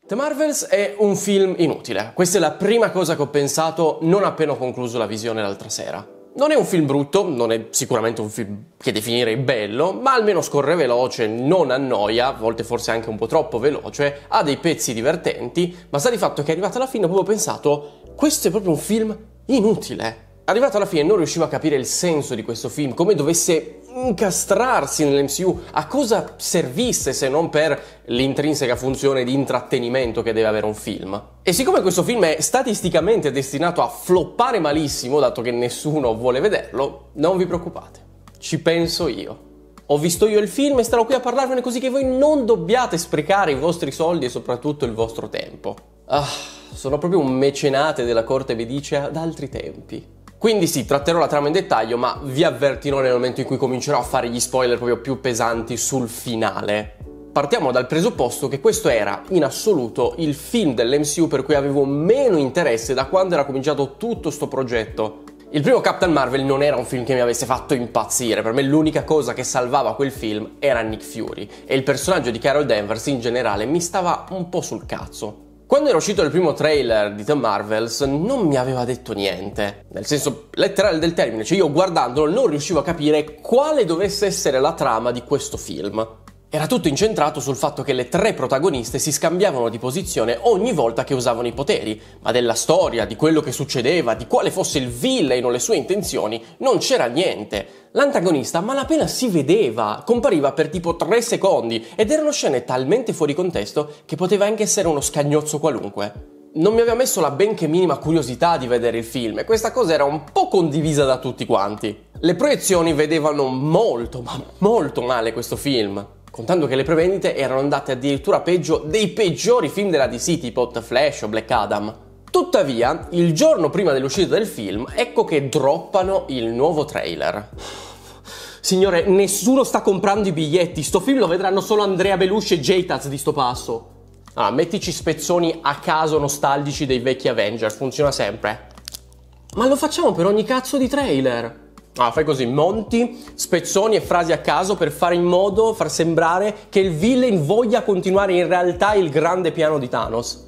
The Marvels è un film inutile. Questa è la prima cosa che ho pensato non appena ho concluso la visione l'altra sera. Non è un film brutto, non è sicuramente un film che definirei bello, ma almeno scorre veloce, non annoia, a volte forse anche un po' troppo veloce, ha dei pezzi divertenti, ma sta di fatto che arrivato alla fine ho proprio pensato, questo è proprio un film inutile. Arrivato alla fine non riuscivo a capire il senso di questo film, come dovesse incastrarsi nell'MCU, a cosa servisse se non per l'intrinseca funzione di intrattenimento che deve avere un film. E siccome questo film è statisticamente destinato a floppare malissimo, dato che nessuno vuole vederlo, non vi preoccupate, ci penso io. Ho visto io il film e starò qui a parlarvene così che voi non dobbiate sprecare i vostri soldi e soprattutto il vostro tempo. Sono proprio un mecenate della corte medicea d'altri tempi. Quindi sì, tratterò la trama in dettaglio, ma vi avvertirò nel momento in cui comincerò a fare gli spoiler proprio più pesanti sul finale. Partiamo dal presupposto che questo era, in assoluto, il film dell'MCU per cui avevo meno interesse da quando era cominciato tutto sto progetto. Il primo Captain Marvel non era un film che mi avesse fatto impazzire, per me l'unica cosa che salvava quel film era Nick Fury, e il personaggio di Carol Danvers in generale mi stava un po' sul cazzo. Quando era uscito il primo trailer di The Marvels non mi aveva detto niente, nel senso letterale del termine, cioè io guardandolo non riuscivo a capire quale dovesse essere la trama di questo film. Era tutto incentrato sul fatto che le tre protagoniste si scambiavano di posizione ogni volta che usavano i poteri, ma della storia, di quello che succedeva, di quale fosse il villain o le sue intenzioni, non c'era niente. L'antagonista malapena si vedeva, compariva per tipo 3 secondi ed erano scene talmente fuori contesto che poteva anche essere uno scagnozzo qualunque. Non mi aveva messo la benché minima curiosità di vedere il film e questa cosa era un po' condivisa da tutti quanti. Le proiezioni vedevano molto, ma molto male questo film, contando che le prevendite erano andate addirittura peggio dei peggiori film della DC tipo The Flash o Black Adam. Tuttavia, il giorno prima dell'uscita del film, ecco che droppano il nuovo trailer. Signore, nessuno sta comprando i biglietti, sto film lo vedranno solo Andrea Belushi e J-Taz di sto passo. Mettici spezzoni a caso nostalgici dei vecchi Avengers, funziona sempre. Ma lo facciamo per ogni cazzo di trailer. Fai così, monti, spezzoni e frasi a caso per fare in modo, far sembrare che il villain voglia continuare in realtà il grande piano di Thanos.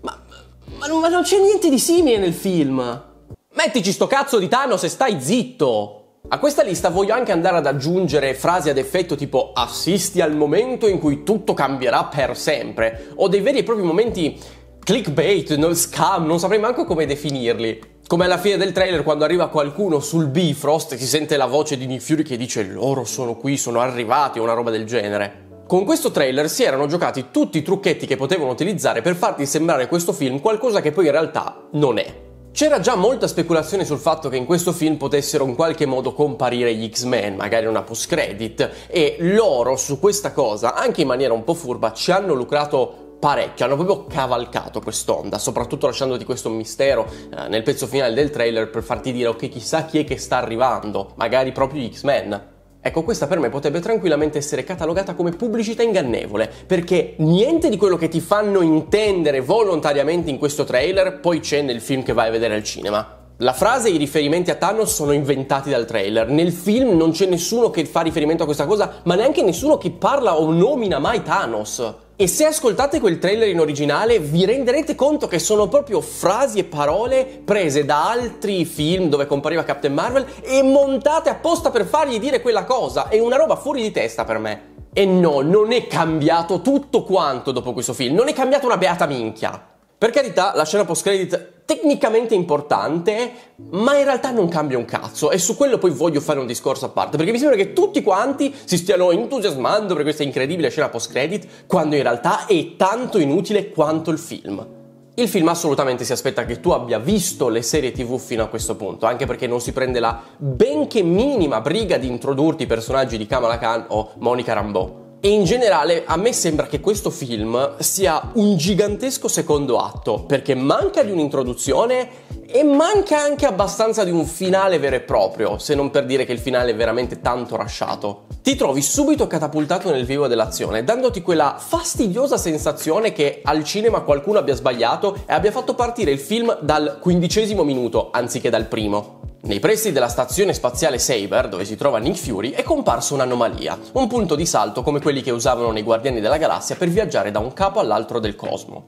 Ma non c'è niente di simile nel film. Mettici sto cazzo di Thanos e stai zitto. A questa lista voglio anche andare ad aggiungere frasi ad effetto tipo assisti al momento in cui tutto cambierà per sempre, o dei veri e propri momenti clickbait, scam, non saprei manco come definirli. Come alla fine del trailer quando arriva qualcuno sul Bifrost e si sente la voce di Nick Fury che dice loro sono qui, sono arrivati o una roba del genere. Con questo trailer si erano giocati tutti i trucchetti che potevano utilizzare per farti sembrare questo film qualcosa che poi in realtà non è. C'era già molta speculazione sul fatto che in questo film potessero in qualche modo comparire gli X-Men, magari una post-credit, e loro su questa cosa, anche in maniera un po' furba, ci hanno lucrato parecchio, hanno proprio cavalcato quest'onda, soprattutto lasciandoti questo mistero nel pezzo finale del trailer per farti dire ok, chissà chi è che sta arrivando, magari proprio gli X-Men. Ecco, questa per me potrebbe tranquillamente essere catalogata come pubblicità ingannevole, perché niente di quello che ti fanno intendere volontariamente in questo trailer poi c'è nel film che vai a vedere al cinema. La frase e i riferimenti a Thanos sono inventati dal trailer. Nel film non c'è nessuno che fa riferimento a questa cosa, ma neanche nessuno che parla o nomina mai Thanos. E se ascoltate quel trailer in originale vi renderete conto che sono proprio frasi e parole prese da altri film dove compariva Captain Marvel e montate apposta per fargli dire quella cosa. È una roba fuori di testa per me. E no, non è cambiato tutto quanto dopo questo film, non è cambiata una beata minchia. Per carità, la scena post-credit tecnicamente importante, ma in realtà non cambia un cazzo e su quello poi voglio fare un discorso a parte, perché mi sembra che tutti quanti si stiano entusiasmando per questa incredibile scena post-credit, quando in realtà è tanto inutile quanto il film. Il film assolutamente si aspetta che tu abbia visto le serie TV fino a questo punto, anche perché non si prende la benché minima briga di introdurti i personaggi di Kamala Khan o Monica Rambeau. E in generale a me sembra che questo film sia un gigantesco secondo atto, perché manca di un'introduzione e manca anche abbastanza di un finale vero e proprio, se non per dire che il finale è veramente tanto rushato. Ti trovi subito catapultato nel vivo dell'azione, dandoti quella fastidiosa sensazione che al cinema qualcuno abbia sbagliato e abbia fatto partire il film dal 15° minuto, anziché dal primo. Nei pressi della stazione spaziale Saber, dove si trova Nick Fury, è comparsa un'anomalia, un punto di salto come quelli che usavano nei Guardiani della Galassia per viaggiare da un capo all'altro del cosmo.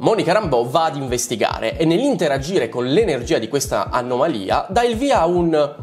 Monica Rambeau va ad investigare e nell'interagire con l'energia di questa anomalia dà il via a un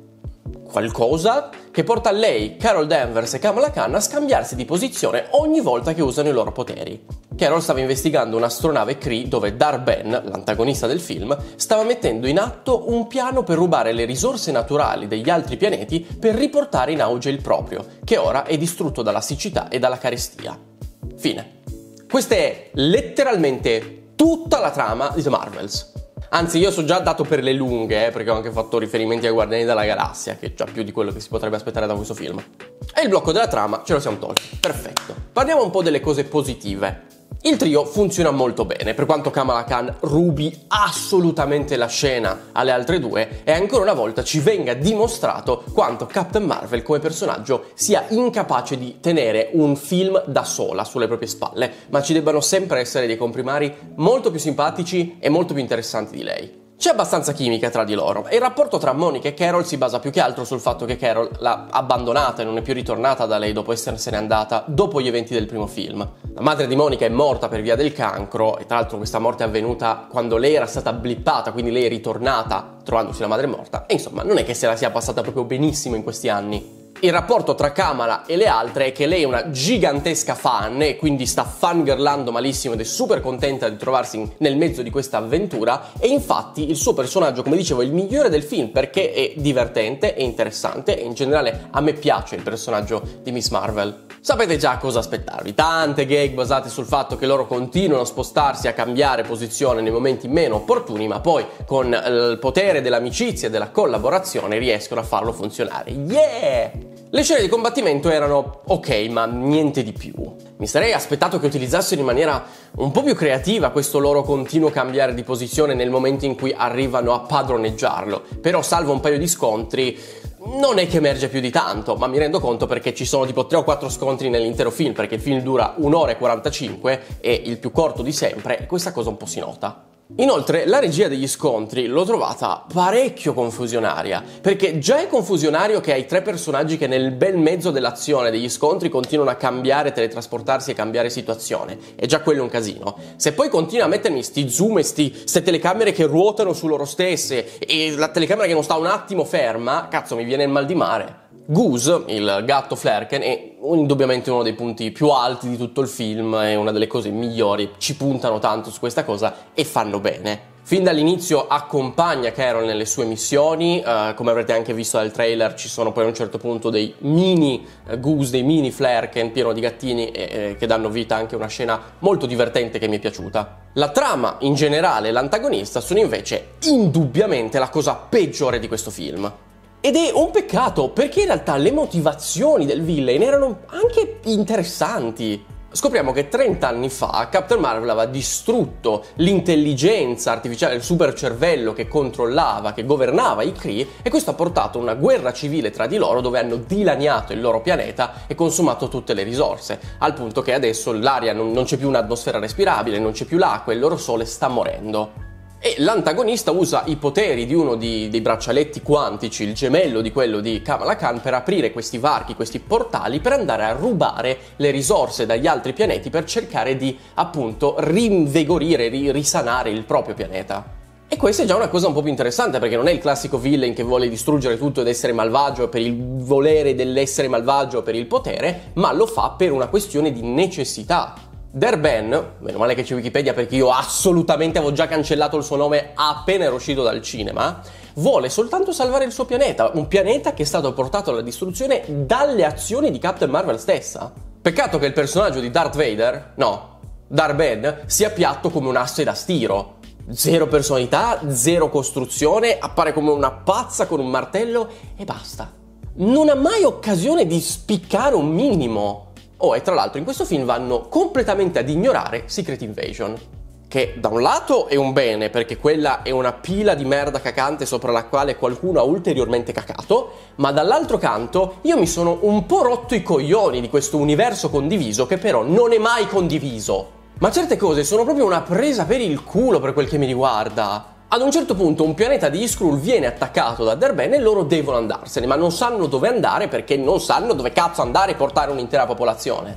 qualcosa che porta lei, Carol Danvers e Kamala Khan a scambiarsi di posizione ogni volta che usano i loro poteri. Carol stava investigando un'astronave Kree dove Dar-Ben, l'antagonista del film, stava mettendo in atto un piano per rubare le risorse naturali degli altri pianeti per riportare in auge il proprio, che ora è distrutto dalla siccità e dalla carestia. Fine. Questa è letteralmente tutta la trama di The Marvels. Anzi, io so già dato per le lunghe, perché ho anche fatto riferimenti ai Guardiani della Galassia, che è già più di quello che si potrebbe aspettare da questo film. E il blocco della trama ce lo siamo tolti. Perfetto. Parliamo un po' delle cose positive. Il trio funziona molto bene, per quanto Kamala Khan rubi assolutamente la scena alle altre due e ancora una volta ci venga dimostrato quanto Captain Marvel come personaggio sia incapace di tenere un film da sola sulle proprie spalle, ma ci debbano sempre essere dei comprimari molto più simpatici e molto più interessanti di lei. C'è abbastanza chimica tra di loro e il rapporto tra Monica e Carol si basa più che altro sul fatto che Carol l'ha abbandonata e non è più ritornata da lei dopo essersene andata dopo gli eventi del primo film. La madre di Monica è morta per via del cancro e tra l'altro questa morte è avvenuta quando lei era stata blippata, quindi lei è ritornata trovandosi la madre morta e insomma non è che se la sia passata proprio benissimo in questi anni. Il rapporto tra Kamala e le altre è che lei è una gigantesca fan e quindi sta fangirlando malissimo ed è super contenta di trovarsi nel mezzo di questa avventura e infatti il suo personaggio, come dicevo, è il migliore del film perché è divertente, è interessante e in generale a me piace il personaggio di Miss Marvel. Sapete già cosa aspettarvi, tante gag basate sul fatto che loro continuano a spostarsi, a cambiare posizione nei momenti meno opportuni, ma poi con il potere dell'amicizia e della collaborazione riescono a farlo funzionare. Yeah! Le scene di combattimento erano ok, ma niente di più. Mi sarei aspettato che utilizzassero in maniera un po' più creativa questo loro continuo cambiare di posizione nel momento in cui arrivano a padroneggiarlo, però salvo un paio di scontri non è che emerge più di tanto, ma mi rendo conto perché ci sono tipo 3 o 4 scontri nell'intero film, perché il film dura 1 ora e 45, è il più corto di sempre e questa cosa un po' si nota. Inoltre la regia degli scontri l'ho trovata parecchio confusionaria, perché già è confusionario che hai 3 personaggi che nel bel mezzo dell'azione degli scontri continuano a cambiare, teletrasportarsi e cambiare situazione, è già quello un casino. Se poi continua a mettermi sti zoom e ste telecamere che ruotano su loro stesse e la telecamera che non sta un attimo ferma, cazzo mi viene il mal di mare. Goose, il gatto Flerken, è indubbiamente uno dei punti più alti di tutto il film, è una delle cose migliori, ci puntano tanto su questa cosa e fanno bene. Fin dall'inizio accompagna Carol nelle sue missioni, come avrete anche visto dal trailer ci sono poi a un certo punto dei mini Goose, dei mini Flerken pieno di gattini che danno vita anche a una scena molto divertente che mi è piaciuta. La trama in generale e l'antagonista sono invece indubbiamente la cosa peggiore di questo film. Ed è un peccato, perché in realtà le motivazioni del villain erano anche interessanti. Scopriamo che 30 anni fa Captain Marvel aveva distrutto l'intelligenza artificiale, il super cervello che controllava, che governava i Kree, e questo ha portato a una guerra civile tra di loro dove hanno dilaniato il loro pianeta e consumato tutte le risorse, al punto che adesso l'aria non c'è più un'atmosfera respirabile, non c'è più l'acqua e il loro sole sta morendo. E l'antagonista usa i poteri di uno dei braccialetti quantici, il gemello di quello di Kamala Khan, per aprire questi varchi, questi portali, per andare a rubare le risorse dagli altri pianeti per cercare di, appunto, rinvigorire, risanare il proprio pianeta. E questa è già una cosa un po' più interessante, perché non è il classico villain che vuole distruggere tutto ed essere malvagio per il volere dell'essere malvagio, per il potere, ma lo fa per una questione di necessità. Dar-Ben, meno male che c'è Wikipedia perché io assolutamente avevo già cancellato il suo nome appena ero uscito dal cinema, vuole soltanto salvare il suo pianeta, un pianeta che è stato portato alla distruzione dalle azioni di Captain Marvel stessa. Peccato che il personaggio di Darth Vader, no, Dar-Ben, sia piatto come un asse da stiro. Zero personalità, zero costruzione, appare come una pazza con un martello e basta. Non ha mai occasione di spiccare un minimo. Oh, e tra l'altro in questo film vanno completamente ad ignorare Secret Invasion, che da un lato è un bene perché quella è una pila di merda cacante sopra la quale qualcuno ha ulteriormente cacato, ma dall'altro canto io mi sono un po' rotto i coglioni di questo universo condiviso che però non è mai condiviso. Ma certe cose sono proprio una presa per il culo per quel che mi riguarda. Ad un certo punto un pianeta di Skrull viene attaccato da Dar-Ben e loro devono andarsene, ma non sanno dove andare perché non sanno dove cazzo andare e portare un'intera popolazione.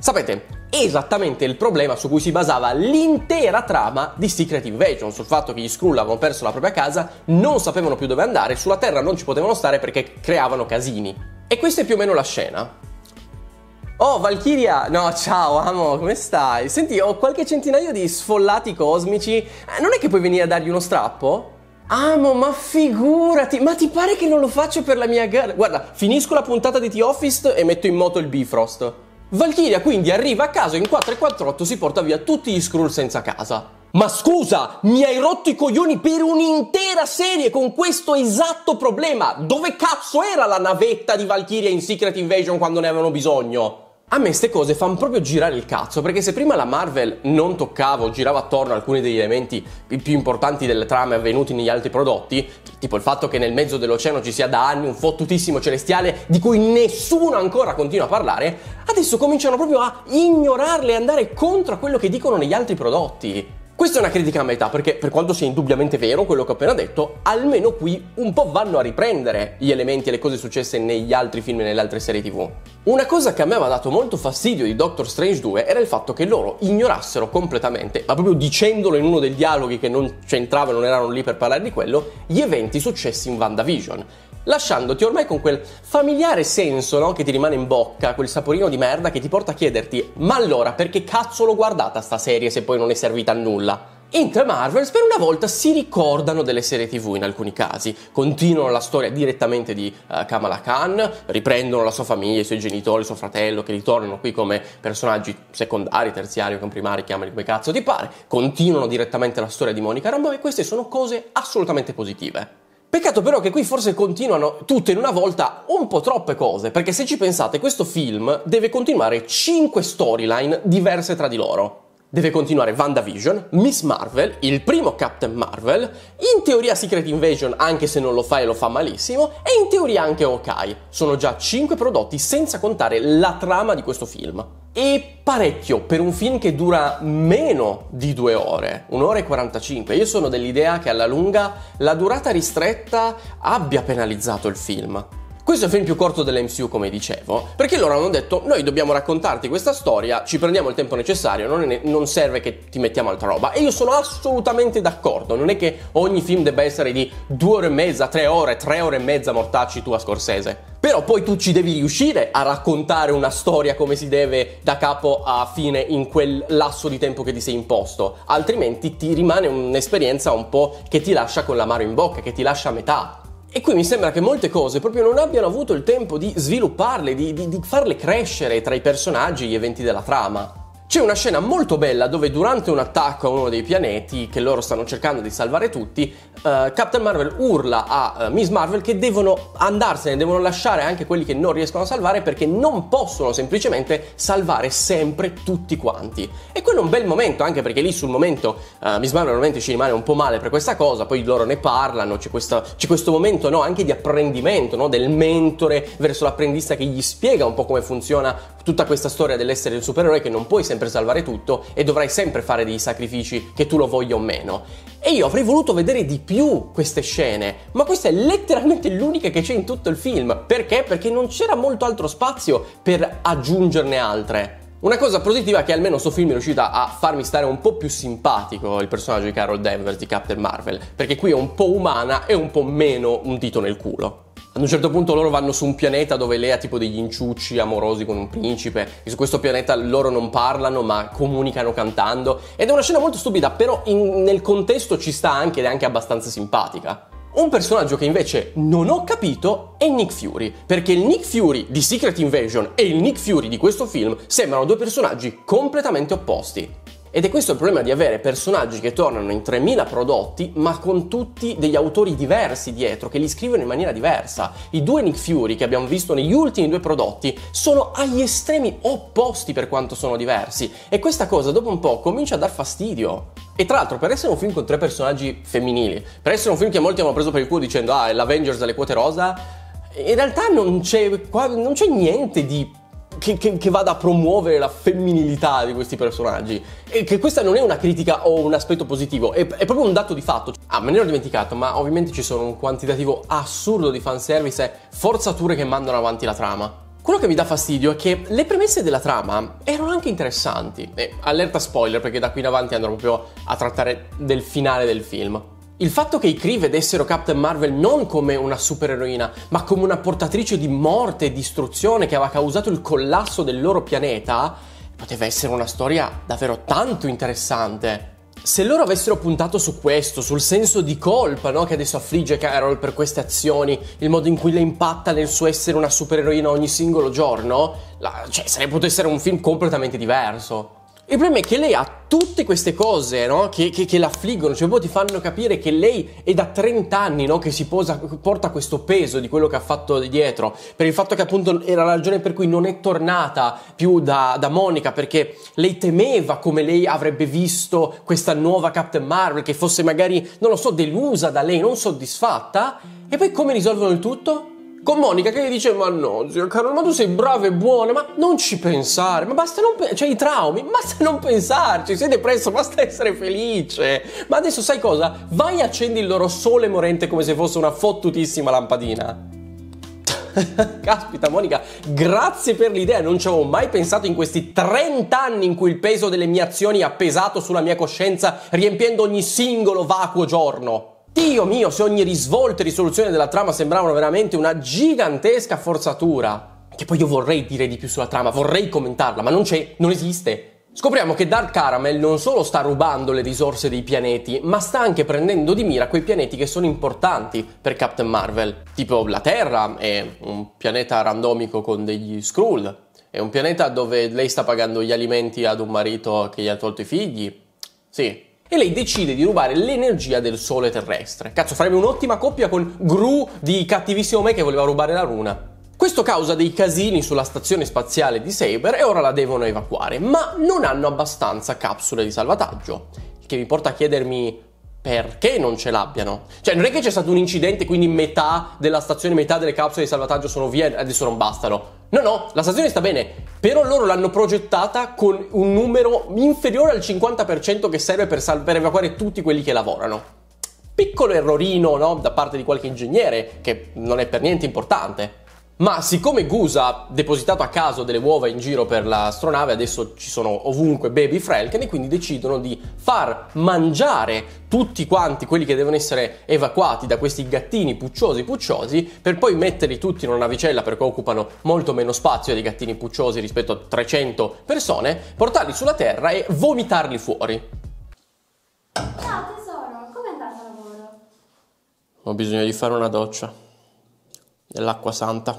Sapete, è esattamente il problema su cui si basava l'intera trama di Secret Invasion, sul fatto che gli Skrull avevano perso la propria casa, non sapevano più dove andare, sulla Terra non ci potevano stare perché creavano casini. E questa è più o meno la scena. Oh, Valkyria! No, ciao, amo, come stai? Senti, ho qualche centinaio di sfollati cosmici. Non è che puoi venire a dargli uno strappo? Amo, ma figurati! Ma ti pare che non lo faccio per la mia girl? Guarda, finisco la puntata di The Office e metto in moto il Bifrost. Valkyria quindi arriva a casa in 448, si porta via tutti gli Skrull senza casa. Ma scusa, mi hai rotto i coglioni per un'intera serie con questo esatto problema! Dove cazzo era la navetta di Valkyria in Secret Invasion quando ne avevano bisogno? A me ste cose fanno proprio girare il cazzo, perché se prima la Marvel non toccava o girava attorno a alcuni degli elementi più importanti delle trame avvenuti negli altri prodotti, tipo il fatto che nel mezzo dell'oceano ci sia da anni un fottutissimo celestiale di cui nessuno ancora continua a parlare, adesso cominciano proprio a ignorarle e andare contro a quello che dicono negli altri prodotti. Questa è una critica a metà, perché per quanto sia indubbiamente vero quello che ho appena detto, almeno qui un po' vanno a riprendere gli elementi e le cose successe negli altri film e nelle altre serie TV. Una cosa che a me aveva dato molto fastidio di Doctor Strange 2 era il fatto che loro ignorassero completamente, ma proprio dicendolo in uno dei dialoghi che non c'entravano, non erano lì per parlare di quello, gli eventi successi in WandaVision, lasciandoti ormai con quel familiare senso, no, che ti rimane in bocca, quel saporino di merda che ti porta a chiederti: ma allora perché cazzo l'ho guardata sta serie se poi non è servita a nulla? In The Marvels per una volta si ricordano delle serie TV in alcuni casi, continuano la storia direttamente di Kamala Khan, riprendono la sua famiglia, i suoi genitori, il suo fratello che ritornano qui come personaggi secondari, terziari o primari, chiamali come cazzo ti pare, continuano direttamente la storia di Monica Rambeau e queste sono cose assolutamente positive. Peccato però che qui forse continuano tutte in una volta un po' troppe cose, perché se ci pensate questo film deve continuare 5 storyline diverse tra di loro. Deve continuare WandaVision, Miss Marvel, il primo Captain Marvel, in teoria Secret Invasion anche se non lo fa e lo fa malissimo, e in teoria anche Hawkeye. Sono già 5 prodotti senza contare la trama di questo film. E parecchio per un film che dura meno di 2 ore, 1 ora e 45. Io sono dell'idea che alla lunga la durata ristretta abbia penalizzato il film. Questo è il film più corto dell'MCU, come dicevo, perché loro hanno detto: noi dobbiamo raccontarti questa storia, ci prendiamo il tempo necessario, non serve che ti mettiamo altra roba. E io sono assolutamente d'accordo, non è che ogni film debba essere di 2 ore e mezza, 3 ore e mezza mortacci tu a Scorsese. Però poi tu ci devi riuscire a raccontare una storia come si deve da capo a fine in quel lasso di tempo che ti sei imposto, altrimenti ti rimane un'esperienza un po' che ti lascia con l'amaro in bocca, che ti lascia a metà. E qui mi sembra che molte cose proprio non abbiano avuto il tempo di svilupparle, di farle crescere tra i personaggi e gli eventi della trama. C'è una scena molto bella dove durante un attacco a uno dei pianeti che loro stanno cercando di salvare tutti, Captain Marvel urla a Miss Marvel che devono andarsene, devono lasciare anche quelli che non riescono a salvare perché non possono semplicemente salvare sempre tutti quanti. E quello è un bel momento, anche perché lì sul momento Miss Marvel ovviamente ci rimane un po' male per questa cosa, poi loro ne parlano, c'è questo momento, no, anche di apprendimento, no, del mentore verso l'apprendista che gli spiega un po' come funziona tutta questa storia dell'essere un supereroe, che non puoi sempre salvare tutto e dovrai sempre fare dei sacrifici che tu lo voglia o meno. E io avrei voluto vedere di più queste scene, ma questa è letteralmente l'unica che c'è in tutto il film. Perché? Perché non c'era molto altro spazio per aggiungerne altre. Una cosa positiva è che almeno sto film è riuscito a farmi stare un po' più simpatico il personaggio di Carol Danvers di Captain Marvel, perché qui è un po' umana e un po' meno un dito nel culo. Ad un certo punto loro vanno su un pianeta dove lei ha tipo degli inciucci amorosi con un principe, e su questo pianeta loro non parlano ma comunicano cantando, ed è una scena molto stupida, però nel contesto ci sta anche ed è anche abbastanza simpatica. Un personaggio che invece non ho capito è Nick Fury, perché il Nick Fury di Secret Invasion e il Nick Fury di questo film sembrano 2 personaggi completamente opposti. Ed è questo il problema di avere personaggi che tornano in 3000 prodotti, ma con tutti degli autori diversi dietro, che li scrivono in maniera diversa. I 2 Nick Fury che abbiamo visto negli ultimi 2 prodotti sono agli estremi opposti per quanto sono diversi, e questa cosa dopo un po' comincia a dar fastidio. E tra l'altro, per essere un film con 3 personaggi femminili, per essere un film che molti hanno preso per il culo dicendo è l'Avengers alle quote rosa, in realtà non c'è niente di che vada a promuovere la femminilità di questi personaggi, e che questa non è una critica o un aspetto positivo, è proprio un dato di fatto. Me ne ero dimenticato, ma ovviamente ci sono un quantitativo assurdo di fanservice e forzature che mandano avanti la trama. Quello che mi dà fastidio è che le premesse della trama erano anche interessanti. E allerta spoiler, perché da qui in avanti andrò proprio a trattare del finale del film. Il fatto che i Kree vedessero Captain Marvel non come una supereroina, ma come una portatrice di morte e distruzione che aveva causato il collasso del loro pianeta, poteva essere una storia davvero tanto interessante. Se loro avessero puntato su questo, sul senso di colpa, no, che adesso affligge Carol per queste azioni, il modo in cui le impatta nel suo essere una supereroina ogni singolo giorno, sarebbe potuto essere un film completamente diverso. Il problema è che lei ha tutte queste cose, no, che l'affliggono, cioè poi ti fanno capire che lei è da 30 anni, no, che porta questo peso di quello che ha fatto dietro, per il fatto che appunto era la ragione per cui non è tornata più da Monica, perché lei temeva come lei avrebbe visto questa nuova Captain Marvel, che fosse magari, non lo so, delusa da lei, non soddisfatta, e poi come risolvono il tutto? Con Monica che gli dice: ma no, zio Carol, ma tu sei brava e buona, ma non ci pensare, ma basta non cioè i traumi, basta non pensarci, sei depresso, basta essere felice. Ma adesso sai cosa? Vai e accendi il loro sole morente come se fosse una fottutissima lampadina. Caspita Monica, grazie per l'idea, non ci avevo mai pensato in questi 30 anni in cui il peso delle mie azioni ha pesato sulla mia coscienza, riempiendo ogni singolo vacuo giorno. Dio mio, se ogni risvolta e risoluzione della trama sembravano veramente una gigantesca forzatura. Che poi io vorrei dire di più sulla trama, vorrei commentarla, ma non c'è, non esiste. Scopriamo che Dark Caramel non solo sta rubando le risorse dei pianeti, ma sta anche prendendo di mira quei pianeti che sono importanti per Captain Marvel. Tipo la Terra è un pianeta randomico con degli Skrull, è un pianeta dove lei sta pagando gli alimenti ad un marito che gli ha tolto i figli. Sì. E lei decide di rubare l'energia del sole terrestre. Cazzo, farebbe un'ottima coppia con Gru di Cattivissimo Me che voleva rubare la luna. Questo causa dei casini sulla stazione spaziale di Saber e ora la devono evacuare, ma non hanno abbastanza capsule di salvataggio. Il che mi porta a chiedermi perché non ce l'abbiano. Cioè, non è che c'è stato un incidente, quindi metà della stazione, metà delle capsule di salvataggio sono via e adesso non bastano. No, la stazione sta bene, però loro l'hanno progettata con un numero inferiore al 50% che serve per evacuare tutti quelli che lavorano. Piccolo errorino, no, da parte di qualche ingegnere, che non è per niente importante. Ma siccome Goose ha depositato a caso delle uova in giro per l'astronave, adesso ci sono ovunque baby Falcon e quindi decidono di far mangiare tutti quanti quelli che devono essere evacuati da questi gattini pucciosi per poi metterli tutti in una navicella perché occupano molto meno spazio dei gattini pucciosi rispetto a 300 persone, portarli sulla Terra e vomitarli fuori. Ciao tesoro, come è andato al lavoro? Ho bisogno di fare una doccia. Dell'acqua santa.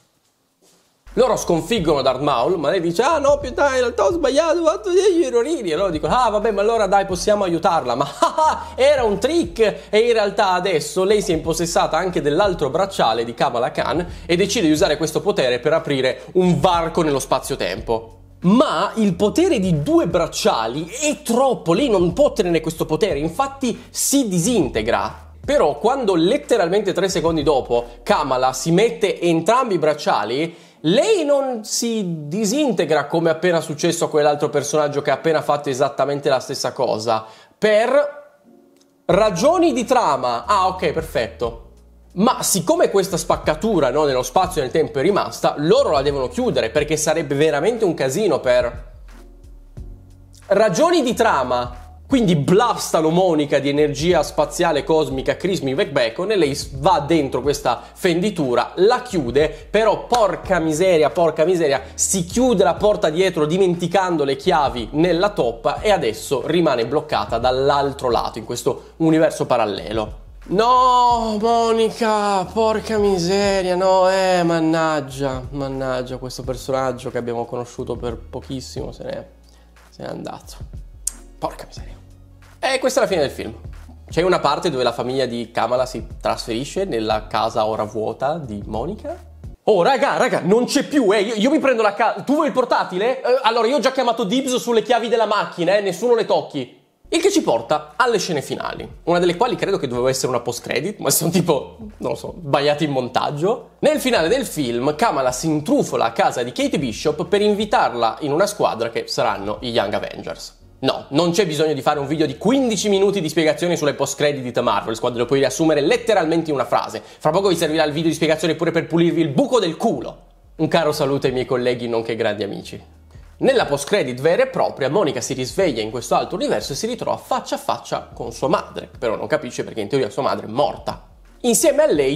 Loro sconfiggono Darth Maul, ma lei dice: ah no, pietà, in realtà ho sbagliato, ho fatto 10 errorini. E loro dicono: ah vabbè, ma allora dai, possiamo aiutarla. Ma era un trick. E in realtà adesso lei si è impossessata anche dell'altro bracciale di Kamala Khan e decide di usare questo potere per aprire un varco nello spazio-tempo. Ma il potere di 2 bracciali è troppo, lei non può tenere questo potere, infatti si disintegra. Però quando letteralmente 3 secondi dopo Kamala si mette entrambi i bracciali, lei non si disintegra come appena successo a quell'altro personaggio che ha appena fatto esattamente la stessa cosa. Per ragioni di trama. Ah, ok, perfetto. Ma siccome questa spaccatura, no, nello spazio e nel tempo è rimasta, loro la devono chiudere perché sarebbe veramente un casino per ragioni di trama. Quindi blastano Monica di energia spaziale cosmica Christmas McBacon e lei va dentro questa fenditura, la chiude, però porca miseria, si chiude la porta dietro dimenticando le chiavi nella toppa e adesso rimane bloccata dall'altro lato, in questo universo parallelo. No, Monica, porca miseria, no, mannaggia questo personaggio che abbiamo conosciuto per pochissimo se n'è andato. Porca miseria. E questa è la fine del film. C'è una parte dove la famiglia di Kamala si trasferisce nella casa ora vuota di Monica. Oh, raga, non c'è più, io mi prendo la casa. Tu vuoi il portatile? Allora, io ho già chiamato Dibs sulle chiavi della macchina, nessuno le tocchi. Il che ci porta alle scene finali, una delle quali credo che doveva essere una post-credit, ma sono tipo, non lo so, sbagliati in montaggio. Nel finale del film, Kamala si intrufola a casa di Kate Bishop per invitarla in una squadra che saranno i Young Avengers. No, non c'è bisogno di fare un video di 15 minuti di spiegazioni sulle post-credit di The Marvels, quando lo puoi riassumere letteralmente in una frase. Fra poco vi servirà il video di spiegazione pure per pulirvi il buco del culo. Un caro saluto ai miei colleghi nonché grandi amici. Nella post-credit vera e propria, Monica si risveglia in questo altro universo e si ritrova faccia a faccia con sua madre, che però non capisce perché in teoria sua madre è morta. Insieme a lei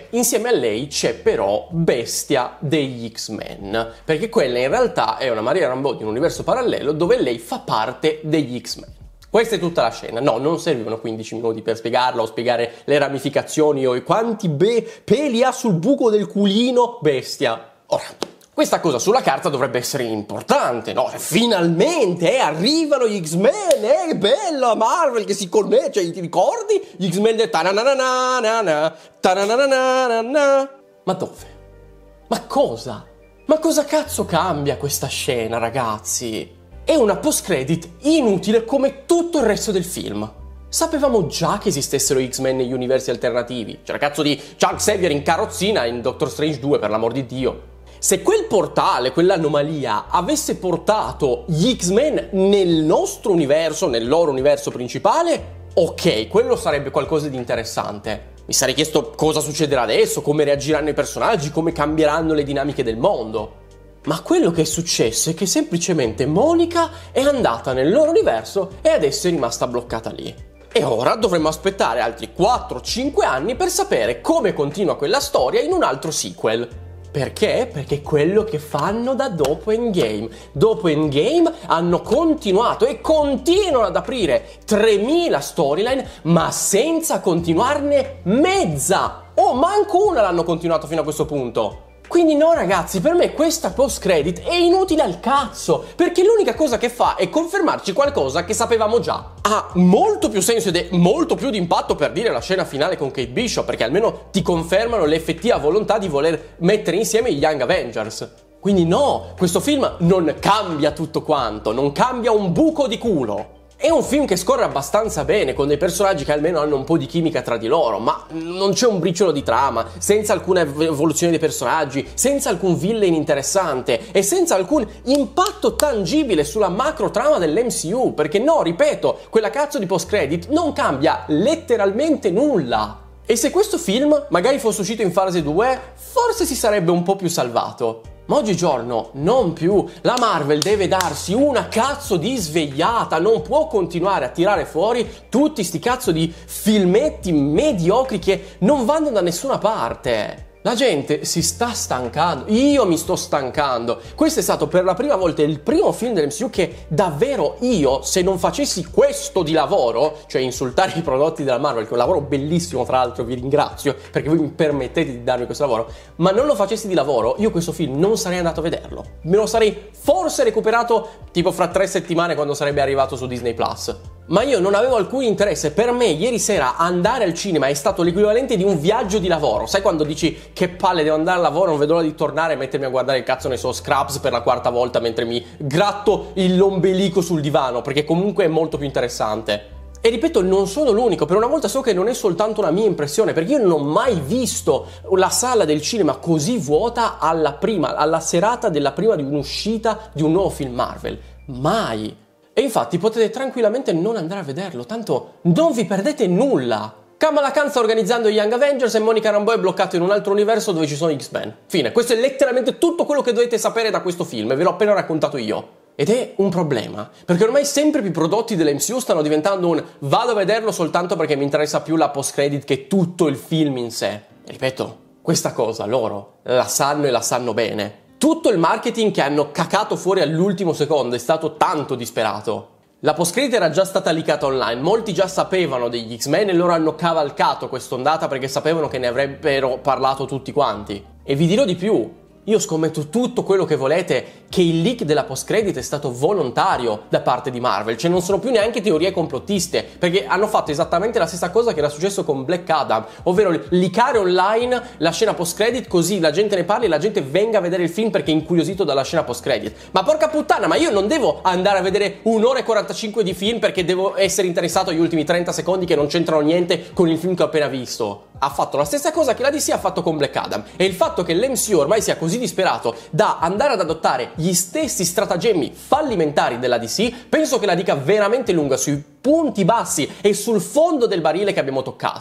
c'è però Bestia degli X-Men, perché quella in realtà è una Maria Rambeau di un universo parallelo dove lei fa parte degli X-Men. Questa è tutta la scena. No, non servivano 15 minuti per spiegarla o spiegare le ramificazioni o quanti peli ha sul buco del culino Bestia. Ora, questa cosa sulla carta dovrebbe essere importante, no? Finalmente, arrivano gli X-Men, che bello, Marvel che si connette, cioè, ti ricordi? Gli X-Men del ta-na-na-na-na-na, ta-na-na-na-na-na. Ma dove? Ma cosa? Ma cosa cazzo cambia questa scena, ragazzi? È una post-credit inutile come tutto il resto del film. Sapevamo già che esistessero X-Men negli universi alternativi. C'era cazzo di Charles Xavier in carrozzina in Doctor Strange 2, per l'amor di Dio. Se quel portale, quell'anomalia, avesse portato gli X-Men nel nostro universo, nel loro universo principale, ok, quello sarebbe qualcosa di interessante. Mi sarei chiesto cosa succederà adesso, come reagiranno i personaggi, come cambieranno le dinamiche del mondo. Ma quello che è successo è che semplicemente Monica è andata nel loro universo e adesso è rimasta bloccata lì. E ora dovremmo aspettare altri 4-5 anni per sapere come continua quella storia in un altro sequel. Perché? Perché è quello che fanno da dopo Endgame. Dopo Endgame hanno continuato e continuano ad aprire 3000 storyline, ma senza continuarne mezza. O manco una l'hanno continuato fino a questo punto. Quindi no ragazzi, per me questa post-credit è inutile al cazzo, perché l'unica cosa che fa è confermarci qualcosa che sapevamo già. Ha molto più senso ed è molto più d'impatto per dire la scena finale con Kate Bishop, perché almeno ti confermano l'effettiva volontà di voler mettere insieme gli Young Avengers. Quindi no, questo film non cambia tutto quanto, non cambia un buco di culo. È un film che scorre abbastanza bene, con dei personaggi che almeno hanno un po' di chimica tra di loro, ma non c'è un briciolo di trama, senza alcuna evoluzione dei personaggi, senza alcun villain interessante e senza alcun impatto tangibile sulla macro trama dell'MCU, perché no, ripeto, quella cazzo di post-credit non cambia letteralmente nulla. E se questo film magari fosse uscito in fase 2, forse si sarebbe un po' più salvato. Ma oggigiorno non più. La Marvel deve darsi una cazzo di svegliata, non può continuare a tirare fuori tutti sti cazzo di filmetti mediocri che non vanno da nessuna parte. La gente si sta stancando, io mi sto stancando. Questo è stato per la prima volta il primo film dell'MCU che davvero io, se non facessi questo di lavoro, cioè insultare i prodotti della Marvel, che è un lavoro bellissimo tra l'altro, vi ringrazio perché voi mi permettete di darmi questo lavoro, ma non lo facessi di lavoro, io questo film non sarei andato a vederlo. Me lo sarei forse recuperato tipo fra 3 settimane quando sarebbe arrivato su Disney Plus. Ma io non avevo alcun interesse. Per me ieri sera andare al cinema è stato l'equivalente di un viaggio di lavoro. Sai quando dici che palle, devo andare al lavoro, non vedo l'ora di tornare e mettermi a guardare il cazzo nei suoi Scrubs per la 4ª volta mentre mi gratto l'ombelico sul divano, perché comunque è molto più interessante. E ripeto, non sono l'unico, per una volta so che non è soltanto una mia impressione, perché io non ho mai visto la sala del cinema così vuota alla serata della prima di un'uscita di un nuovo film Marvel. Mai! E infatti potete tranquillamente non andare a vederlo, tanto non vi perdete nulla. Kamala Khan sta organizzando gli Young Avengers e Monica Rambeau è bloccata in un altro universo dove ci sono X-Men. Fine, questo è letteralmente tutto quello che dovete sapere da questo film e ve l'ho appena raccontato io. Ed è un problema, perché ormai sempre più prodotti dell'MCU stanno diventando un vado a vederlo soltanto perché mi interessa più la post-credit che tutto il film in sé. E ripeto, questa cosa loro la sanno e la sanno bene. Tutto il marketing che hanno cacato fuori all'ultimo secondo è stato tanto disperato. La post-credit era già stata leakata online, molti già sapevano degli X-Men e loro hanno cavalcato quest'ondata perché sapevano che ne avrebbero parlato tutti quanti. E vi dirò di più, io scommetto tutto quello che volete che il leak della post-credit è stato volontario da parte di Marvel, cioè non sono più neanche teorie complottiste, perché hanno fatto esattamente la stessa cosa che era successo con Black Adam, ovvero leakare online la scena post-credit così la gente ne parli e la gente venga a vedere il film perché è incuriosito dalla scena post-credit. Ma porca puttana, ma io non devo andare a vedere 1 ora e 45 di film perché devo essere interessato agli ultimi 30 secondi che non c'entrano niente con il film che ho appena visto. Ha fatto la stessa cosa che la DC ha fatto con Black Adam, e il fatto che l'MCU ormai sia così disperato da andare ad adottare gli stessi stratagemmi fallimentari della DC, penso che la dica veramente lunga sui punti bassi e sul fondo del barile che abbiamo toccato.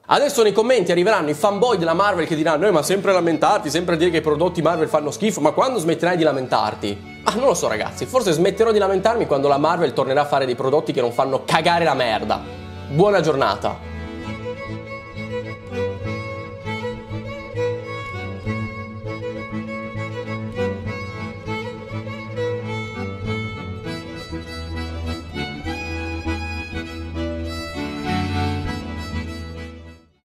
Adesso nei commenti arriveranno i fanboy della Marvel che diranno ma sempre lamentarti, sempre dire che i prodotti Marvel fanno schifo, ma quando smetterai di lamentarti? Ah, non lo so ragazzi, forse smetterò di lamentarmi quando la Marvel tornerà a fare dei prodotti che non fanno cagare la merda. Buona giornata!